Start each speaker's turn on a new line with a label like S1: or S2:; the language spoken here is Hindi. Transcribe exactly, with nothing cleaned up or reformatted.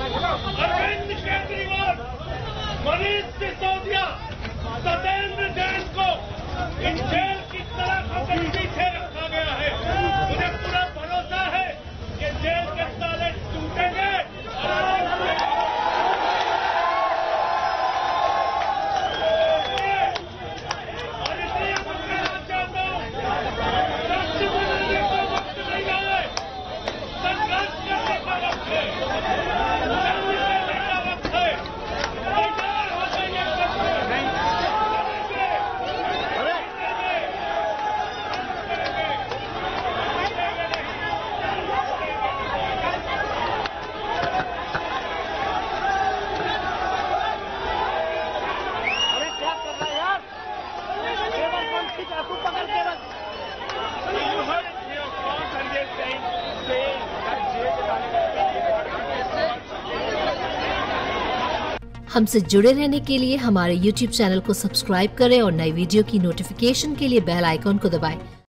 S1: अरविंद केजरीवाल, मनीष सिसोदिया, सत्येंद्र जैन को इन जेल की सलाखों के पीछे रखा गया है। मुझे पूरा भरोसा है कि जेल के ताले टूटेंगे और इसलिए मैं कहना चाहता हूँ, सच बोलने का वक्त नहीं है, संघर्ष करने का वक्त है, जंग करने का वक्त है। तैयार हो जाइए सबसे।
S2: हमसे जुड़े रहने के लिए हमारे यूट्यूब चैनल को सब्सक्राइब करें और नई वीडियो की नोटिफिकेशन के लिए बेल आइकॉन को दबाएं।